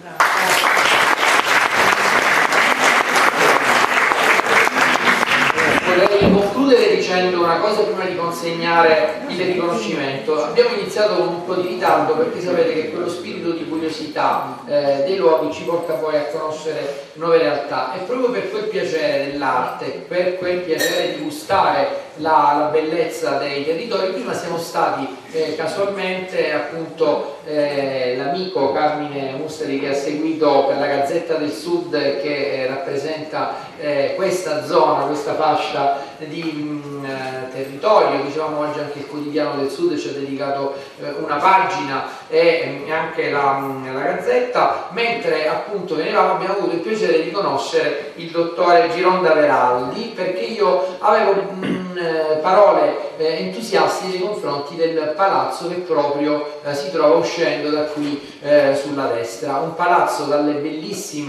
Vorrei concludere dicendo una cosa prima di consegnare il riconoscimento. Abbiamo iniziato con un po' di ritardo perché sapete che quello spirito di curiosità eh, dei luoghi ci porta poi a conoscere nuove realtà e proprio per quel piacere dell'arte, per quel piacere di gustare la, la bellezza dei territori, prima siamo stati eh, casualmente appunto eh, l'amico Carmine Musteri che ha seguito per la Gazzetta del Sud che eh, rappresenta eh, questa zona, questa fascia di mh, territorio, dicevamo oggi anche il Quotidiano del Sud ci ha dedicato eh, una pagina e mh, anche la, mh, la Gazzetta, mentre appunto venivamo abbiamo avuto il piacere di conoscere il dottore Gironda Veraldi perché io avevo mh, parole eh, entusiastiche nei confronti del palazzo che proprio eh, si trova uscendo da qui eh, sulla destra, un palazzo dalle bellissime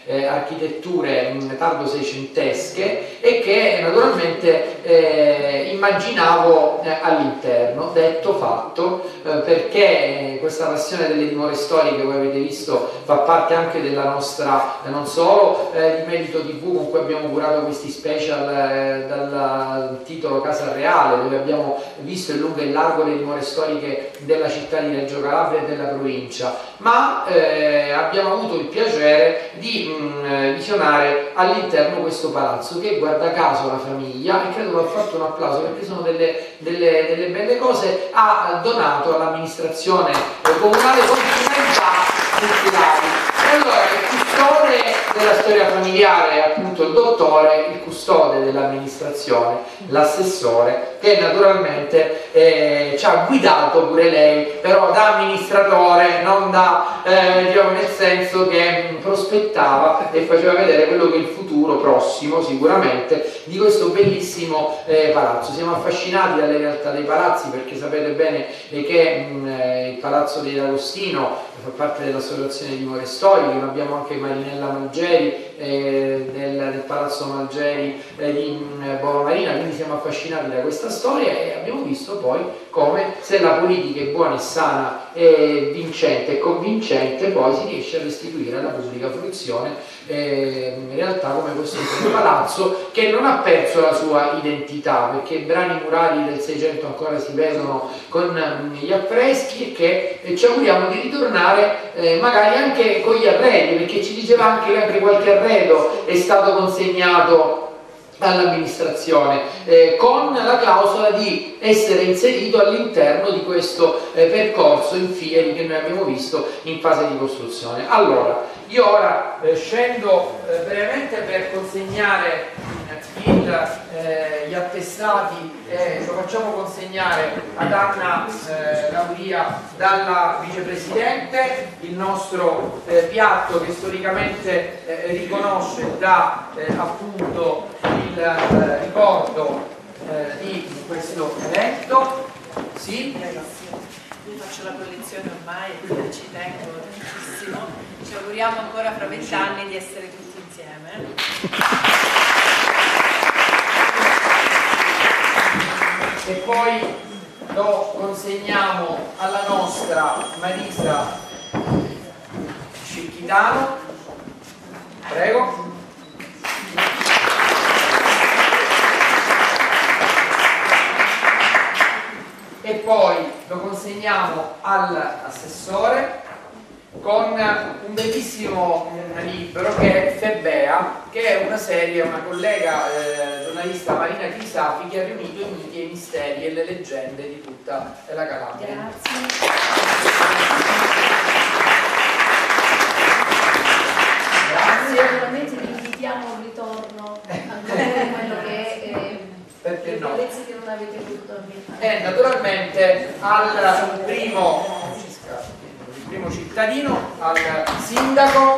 eh, architetture mh, tardo seicentesche e che naturalmente eh, immaginavo eh, all'interno. Detto fatto, eh, perché questa passione delle dimore storiche, come avete visto, fa parte anche della nostra, eh, non solo eh, di Merito tivù, con cui abbiamo curato questi special eh, dal titolo Casa Reale, dove abbiamo visto in lungo e in largo le dimore storiche della città di Reggio Calabria e della provincia, ma eh, abbiamo avuto il piacere di mh, visionare all'interno questo palazzo che, guarda caso, la famiglia, e credo va fatto un applauso perché sono delle, delle, delle belle cose, ha donato all'amministrazione comunale complementà culturali. E allora il custode della storia familiare è appunto il dottore, il custode dell'amministrazione, l'assessore, che naturalmente eh, ci ha guidato pure lei, però da amministratore, non da, eh, diciamo, nel senso che mh, prospettava e faceva vedere quello che è il futuro prossimo sicuramente di questo bellissimo eh, palazzo. Siamo affascinati dalle realtà dei palazzi, perché sapete bene eh, che mh, eh, il Palazzo di D'Agostino fa parte dell'associazione di dimore storiche, ma abbiamo anche Marinella Malgeri eh, del, del Palazzo Malgeri eh, di eh, Bova Marina, quindi siamo affascinati da questa storia e abbiamo visto poi come, se la politica è buona e sana e vincente e convincente, poi si riesce a restituire alla pubblica fruizione eh, in realtà come questo palazzo, che non ha perso la sua identità, perché i brani murali del Seicento ancora si vedono con mh, gli affreschi, e che eh, ci auguriamo di ritornare Eh, magari anche con gli arredi, perché ci diceva anche che anche qualche arredo è stato consegnato all'amministrazione eh, con la clausola di essere inserito all'interno di questo eh, percorso in Fieri che noi abbiamo visto in fase di costruzione. Allora, io ora eh, scendo eh, brevemente per consegnare il, eh, gli attestati, eh, lo facciamo consegnare ad Anna eh, Lauria dalla vicepresidente, il nostro eh, piatto che storicamente eh, riconosce da eh, appunto il eh, ricordo eh, di questo evento. Sì? Io faccio la collezione ormai e ci tengo tantissimo. Ci auguriamo ancora fra vent'anni di essere tutti insieme. E poi lo consegniamo alla nostra Marisa Cicchitano. Prego. E poi lo consegniamo all'assessore con un bellissimo libro che è Febea, che è una serie, una collega eh, giornalista, Marina Crisafi, che ha riunito i miti e i misteri e le leggende di tutta la Calabria. Grazie. Grazie. Naturalmente vi invitiamo a un ritorno ancora di quello che è eh, perché le no? bellezze che non avete potuto ambientare. E naturalmente al primo, il primo cittadino, al sindaco.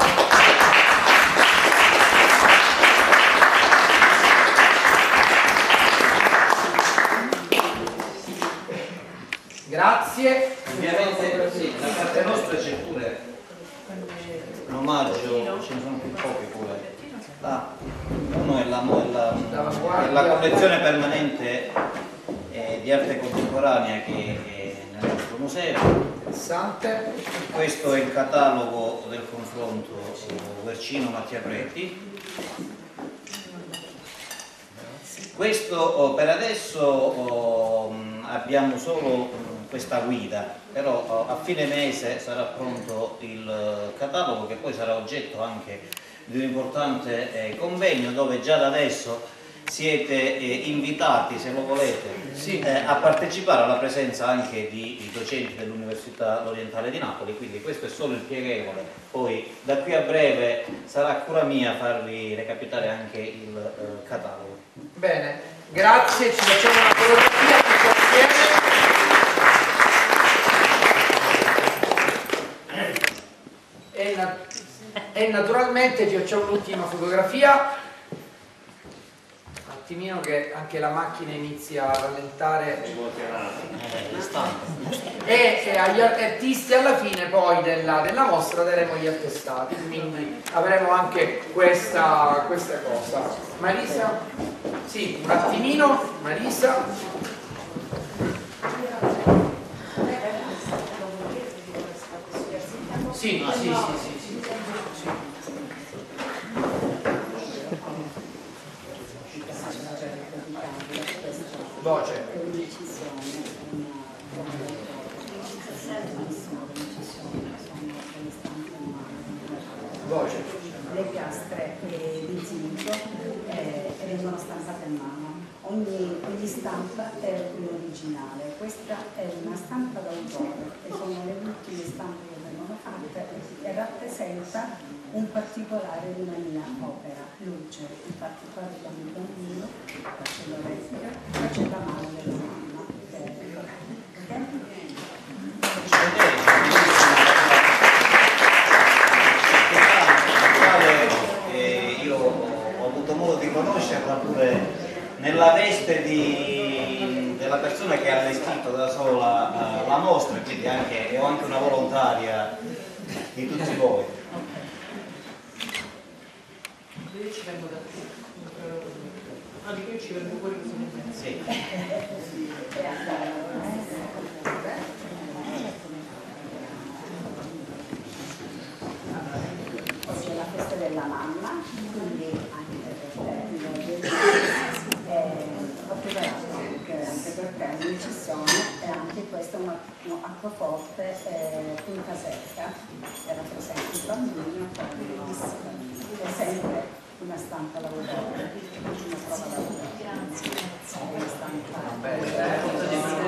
Grazie. Ovviamente sì, da parte nostra c'è pure un omaggio, ce ne sono più pochi pure. Ah, uno è la, è la, è la collezione permanente eh, di arte contemporanea che è nel nostro museo. Interessante. Questo è il catalogo del confronto Guercino Mattia Preti. Questo oh, per adesso oh, abbiamo solo questa guida, però oh, a fine mese sarà pronto il catalogo, che poi sarà oggetto anche di un importante eh, convegno, dove già da adesso siete eh, invitati, se lo volete, sì. eh, a partecipare alla presenza anche di, di docenti dell'Università Orientale di Napoli, quindi questo è solo il pieghevole, poi da qui a breve sarà cura mia farvi recapitare anche il eh, catalogo. Bene, grazie, ci facciamo una fotografia tutti assieme. E, na e naturalmente ci facciamo l'ultima fotografia. attimino che anche la macchina inizia a rallentare e, e agli artisti alla fine poi della, della mostra daremo gli attestati, quindi avremo anche questa, questa cosa. Marisa? Sì, un attimino, Marisa. Sì, sì, sì, sì, sì, sì. Voce. Voce. Le piastre di zinco eh, vengono stampate a mano. Ogni, ogni stampa è un originale. Questa è una stampa d'autore e sono le ultime stampe che vengono fatte e rappresenta un particolare di una mia opera, luce, in particolare da un bambino, faccio la replica, faccio la mano della mamma. Eh, io ho avuto modo di conoscerla pure nella veste di, della persona che ha allestito da sola uh, la mostra, quindi anche, ho anche una volontaria di tutti voi. Io ci vengo da te. Ah, di io ci vengo pure così. Sì. Oggi è la festa della mamma, quindi anche per te eh, ho preparato anche, anche per te un'incisione e anche questo è un, un acquaforte eh, punta secca che rappresenta il bambino con è sempre una stampa lavorativa, una prova lavorativa, una stampa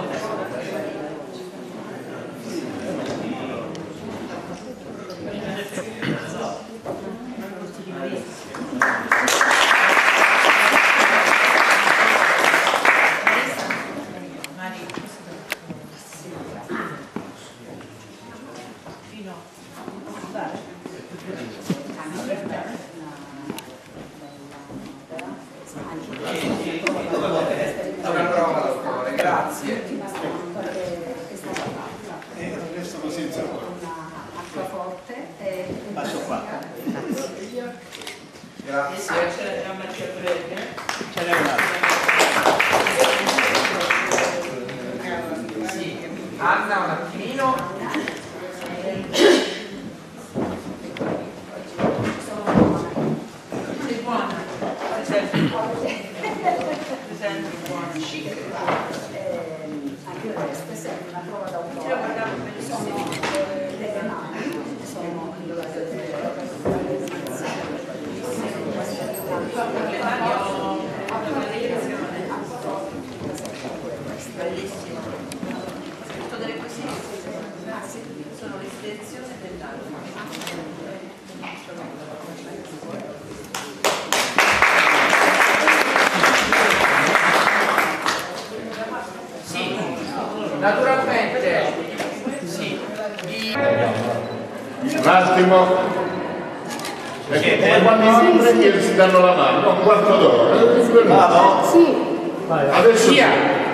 una prova d'autore, grazie. restano senza acquaforte e passo qua. Grazie. Ce n'è un'altra. Sì, Anna un attimino. Sei buona? Presente buona, chic. anche questa è sempre una prova d'autore, sono delle mani, sono Le mani ho una lezione. Bellissimo. Tutto delle poesie? Ah sì, sono le lezioni dell'anno. Sì, naturalmente, sì. Un attimo, è come quando si preghiere si danno la mano, un quarto d'ora. Vado? Sì. Adesso Via.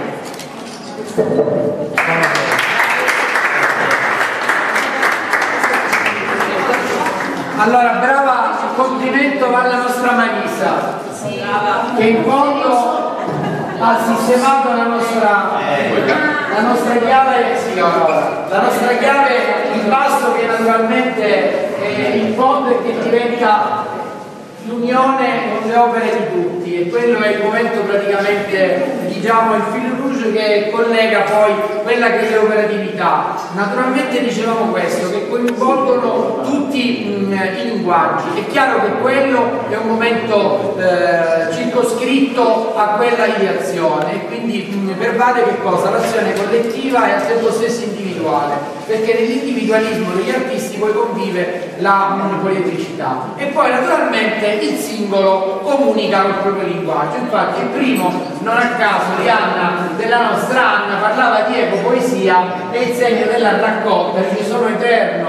Allora, brava, complimento va alla nostra Marisa, che in fondo ha sistemato la nostra, la nostra chiave, sì, allora, la nostra chiave in basso che naturalmente è in fondo e che diventa l'unione con le opere di tutti, e quello è il momento praticamente, diciamo, il fil rouge che collega poi quella che è l'operatività. Naturalmente dicevamo questo, che coinvolgono tutti mh, i linguaggi. È chiaro che quello è un momento eh, circoscritto a quella ideazione, quindi mh, pervade che cosa? L'azione collettiva e al tempo stesso individuale, perché nell'individualismo degli artisti poi convive la mh, poeticità. E poi naturalmente il singolo comunica col proprio linguaggio. Infatti il primo, non a caso, di Anna, della nostra Anna, parlava di ecopoesia e il segno della raccolta, dice sono eterno, è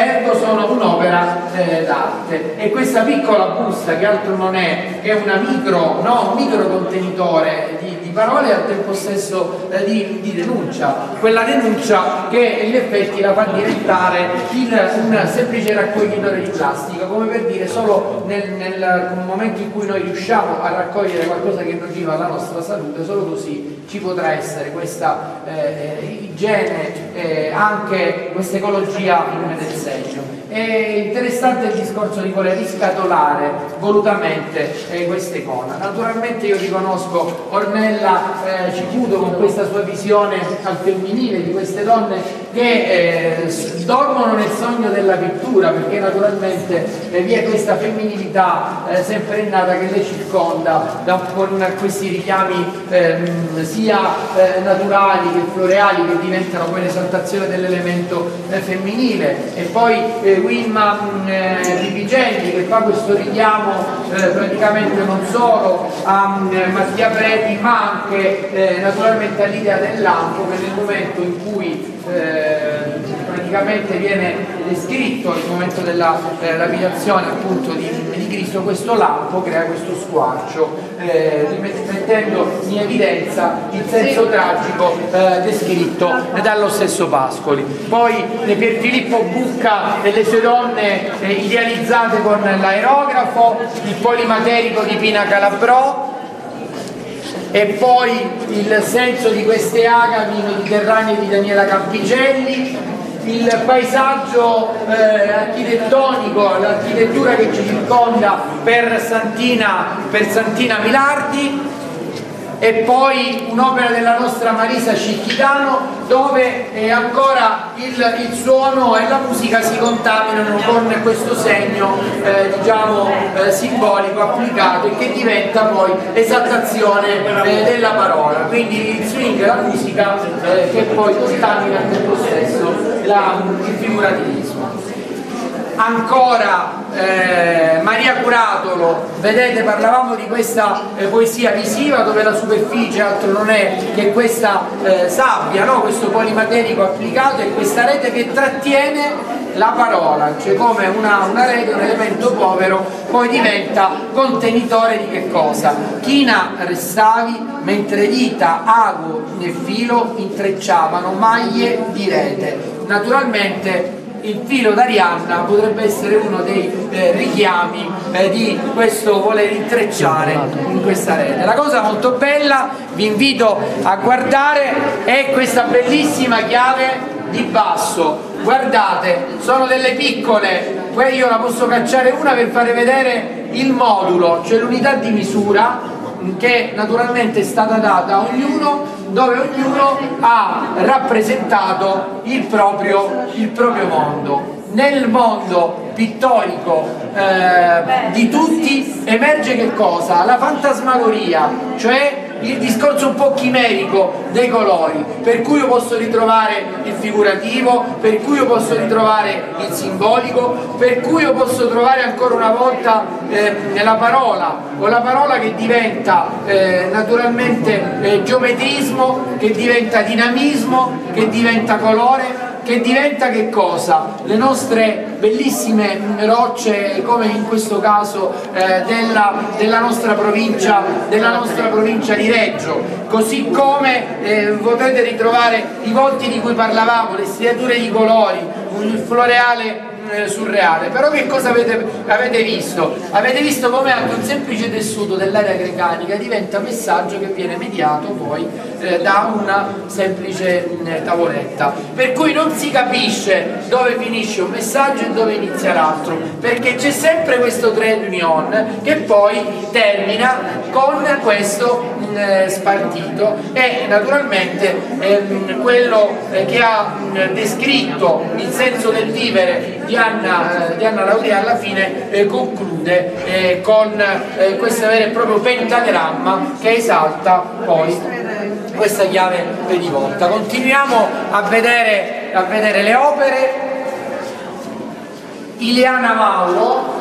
ergo sono un'opera eh, d'arte. E questa piccola busta, che altro non è che una micro, no, un micro contenitore di, di parole e al tempo stesso eh, di, di denuncia, quella denuncia che in effetti la fa diventare il, un semplice raccoglitore di plastica, come per dire solo nel, nel momento in cui noi riusciamo a raccogliere qualcosa che nociva alla nostra salute, solo così ci potrà essere questa eh, igiene, eh, anche questa ecologia del segno. È interessante il discorso di voler riscatolare volutamente eh, questa icona. Naturalmente io riconosco Ornella eh, Cicuto con questa sua visione al femminile di queste donne che eh, dormono nel sogno della pittura, perché naturalmente eh, vi è questa femminilità eh, sempre innata che le circonda da, con questi richiami eh, sia eh, naturali che floreali, che diventano poi l'esaltazione dell'elemento eh, femminile. E poi eh, Wilma eh, Ripicelli, che fa questo richiamo eh, praticamente non solo a eh, Mattia Preti, ma anche eh, naturalmente all'idea del lampo, che nel momento in cui eh, praticamente viene descritto il momento della eh, lapidazione appunto di, di Cristo, questo lampo crea questo squarcio, eh, mettendo in evidenza il senso tragico eh, descritto dallo stesso Pascoli. Poi Pier Filippo Bucca e le sue donne eh, idealizzate con l'aerografo, il polimaterico di Pina Calabrò, e poi il senso di queste agavi mediterranee di Daniela Campicelli, il paesaggio eh, architettonico, l'architettura che ci circonda per Santina, per Santina Milardi, e poi un'opera della nostra Marisa Cicchitano, dove eh, ancora il, il suono e la musica si contaminano con questo segno eh, diciamo eh, simbolico applicato, e che diventa poi esaltazione eh, della parola, quindi il swing e la musica eh, che poi contamina al tempo stesso la, il figurativismo. Ancora eh, Maria Curatolo, vedete, parlavamo di questa eh, poesia visiva dove la superficie altro non è che questa eh, sabbia, no? Questo polimaterico applicato e questa rete che trattiene la parola, cioè come una, una rete, un elemento povero, poi diventa contenitore di che cosa? China restavi, mentre dita, ago e filo intrecciavano maglie di rete. Naturalmente il filo d'Arianna potrebbe essere uno dei eh, richiami eh, di questo voler intrecciare in questa rete. La cosa molto bella, vi invito a guardare, è questa bellissima chiave di basso. Guardate, sono delle piccole, poi io la posso cacciare una per fare vedere il modulo, cioè l'unità di misura che naturalmente è stata data a ognuno, dove ognuno ha rappresentato il proprio, il proprio mondo. Nel mondo pittorico eh, di tutti emerge che cosa? La fantasmagoria, cioè il discorso un po' chimerico dei colori, per cui io posso ritrovare il figurativo, per cui io posso ritrovare il simbolico, per cui io posso trovare ancora una volta eh, la parola, o la parola che diventa eh, naturalmente eh, geometrismo, che diventa dinamismo, che diventa colore, che diventa che cosa? Le nostre bellissime rocce, come in questo caso eh, della, della nostra provincia, della nostra provincia di Reggio, così come eh, potete ritrovare i volti di cui parlavamo, le striature di colori, il floreale surreale. Però che cosa avete, avete visto? Avete visto come anche un semplice tessuto dell'area grecanica diventa messaggio che viene mediato poi eh, da una semplice eh, tavoletta, per cui non si capisce dove finisce un messaggio e dove inizia l'altro, perché c'è sempre questo trade union che poi termina con questo eh, spartito, e naturalmente eh, quello eh, che ha eh, descritto il senso del vivere di Anna, di Anna Lauria alla fine eh, conclude eh, con eh, questo vero e proprio pentagramma che esalta poi questa chiave di volta. Continuiamo a vedere, a vedere le opere. Ileana Mauro,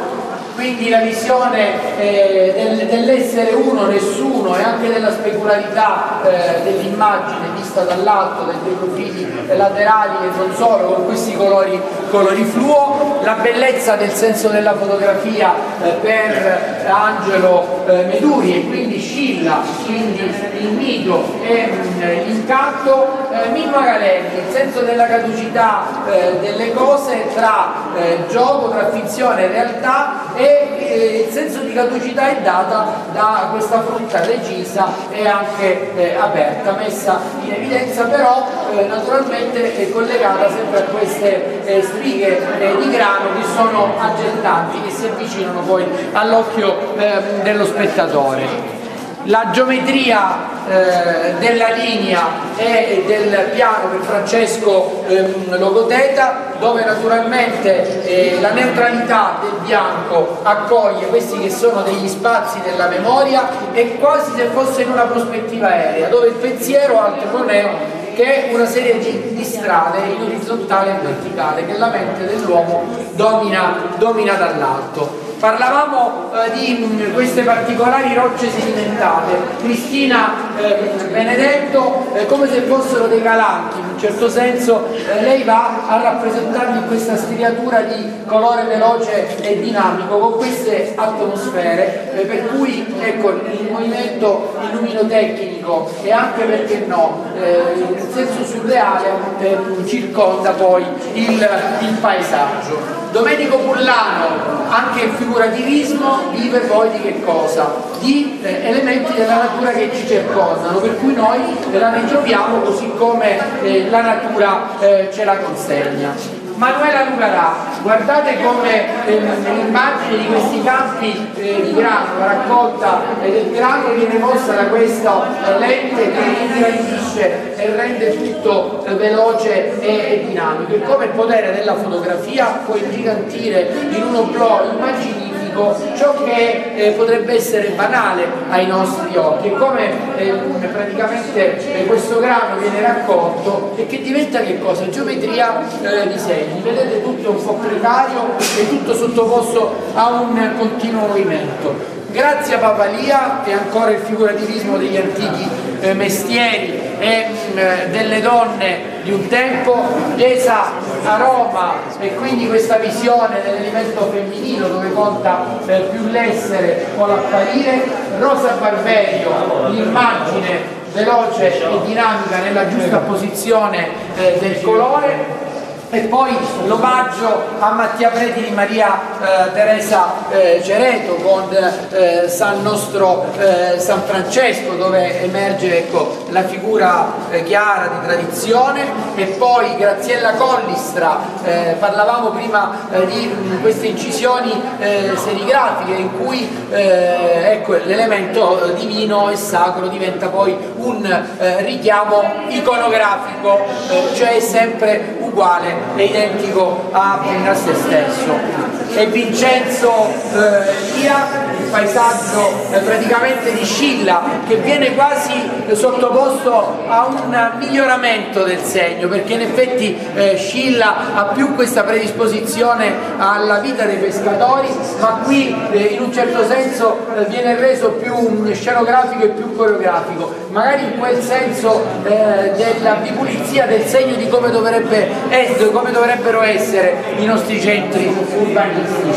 quindi la visione eh, del, dell'essere uno, nessuno e anche della specularità eh, dell'immagine vista dall'alto, dai due profili laterali e non solo, con questi colori, colori fluo, la bellezza del senso della fotografia eh, per Angelo eh, Meduri e quindi Scilla, quindi il mito e mh, l'incanto, eh, Mimmo Galelli, il senso della caducità eh, delle cose tra eh, gioco, tra finzione e realtà, e eh, il senso di caducità è data da questa frutta recisa e anche eh, aperta, messa in evidenza, però eh, naturalmente è collegata sempre a queste eh, stringhe eh, di grano che sono aggentanti, che si avvicinano poi all'occhio eh, dello spettatore. La geometria eh, della linea e del piano per Francesco ehm, Logoteta, dove naturalmente eh, la neutralità del bianco accoglie questi che sono degli spazi della memoria, e quasi se fosse in una prospettiva aerea, dove il pensiero altro non è che una serie di, di strade in orizzontale e verticale che la mente dell'uomo domina, domina dall'alto. Parlavamo eh, di mh, queste particolari rocce sedimentate, Cristina eh, Benedetto, eh, come se fossero dei calanchi, in un certo senso eh, lei va a rappresentarvi questa striatura di colore veloce e dinamico con queste atmosfere, eh, per cui ecco, il movimento illuminotecnico e anche, perché no, eh, il senso surreale eh, circonda poi il, il paesaggio. Domenico Bullano, anche il figurativismo vive poi di che cosa? Di eh, elementi della natura che ci circondano, per cui noi la ritroviamo così come eh, la natura eh, ce la consegna. Manuela Lugarà, guardate come eh, l'immagine di questi campi eh, di grano, la raccolta eh, del grano viene mossa da questa eh, lente che ingrandisce e rende tutto eh, veloce e, e dinamico, e come il potere della fotografia può ingigantire in un oblò immaginifico ciò che eh, potrebbe essere banale ai nostri occhi, e come eh, praticamente eh, questo grano viene raccolto e che diventa che cosa? Geometria eh, di segni. Vedete, tutto un po' precario e tutto sottoposto a un continuo movimento. Grazie a Papalia e ancora il figurativismo degli antichi eh, mestieri e mh, delle donne di un tempo, Chiesa a Roma, e quindi questa visione dell'elemento femminile dove conta eh, più l'essere o l'apparire. Rosa Barberio, l'immagine veloce e dinamica nella giusta posizione eh, del colore. E poi l'omaggio a Mattia Preti di Maria eh, Teresa eh, Cereto con eh, San nostro eh, San Francesco, dove emerge ecco, la figura eh, chiara di tradizione. E poi Graziella Collistra, eh, parlavamo prima eh, di mh, queste incisioni eh, serigrafiche in cui eh, ecco, l'elemento eh, divino e sacro diventa poi un eh, richiamo iconografico, eh, cioè è sempre uguale e identico a, a se stesso. E Vincenzo eh, Lia, il paesaggio eh, praticamente di Scilla, che viene quasi eh, sottoposto a un miglioramento del segno, perché in effetti eh, Scilla ha più questa predisposizione alla vita dei pescatori, ma qui eh, in un certo senso eh, viene reso più um, scenografico e più coreografico, magari in quel senso eh, della bipulizia del segno di come dovrebbe essere, come dovrebbero essere i nostri centri urbanistici.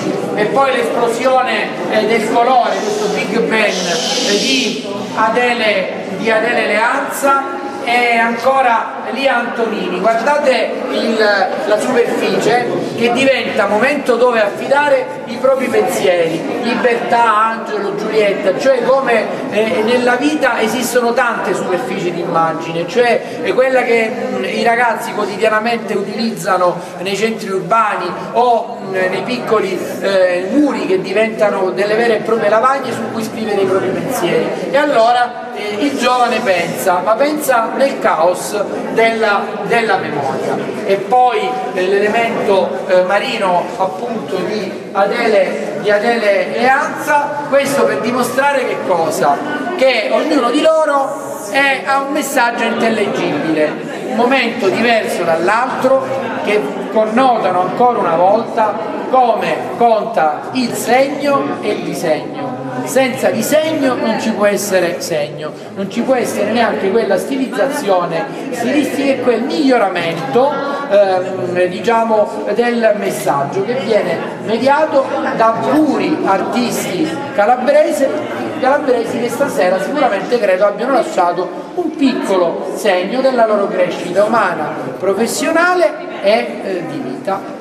E poi l'esplosione eh, del colore, questo Big Ben eh, di Adele, di Adele Leanza. E ancora Lia Antonini, guardate il, la superficie che diventa momento dove affidare i propri pensieri, libertà, Angelo, Giulietta, cioè come eh, nella vita esistono tante superfici di immagine, cioè eh, quella che mh, i ragazzi quotidianamente utilizzano nei centri urbani o mh, nei piccoli eh, muri che diventano delle vere e proprie lavagne su cui scrivere i propri pensieri. E allora eh, il giovane pensa, ma pensa nel caos della, della memoria. E poi eh, l'elemento eh, marino appunto di Adele, di Adele Leanza, questo per dimostrare che cosa? Che ognuno di loro è, ha un messaggio intellegibile, un momento diverso dall'altro, che connotano ancora una volta come conta il segno e il disegno. Senza disegno non ci può essere segno, non ci può essere neanche quella stilizzazione stilistica e quel miglioramento ehm, diciamo del messaggio che viene mediato da puri artisti calabresi, calabresi che stasera sicuramente credo abbiano lasciato un piccolo segno della loro crescita umana, professionale e eh, di vita.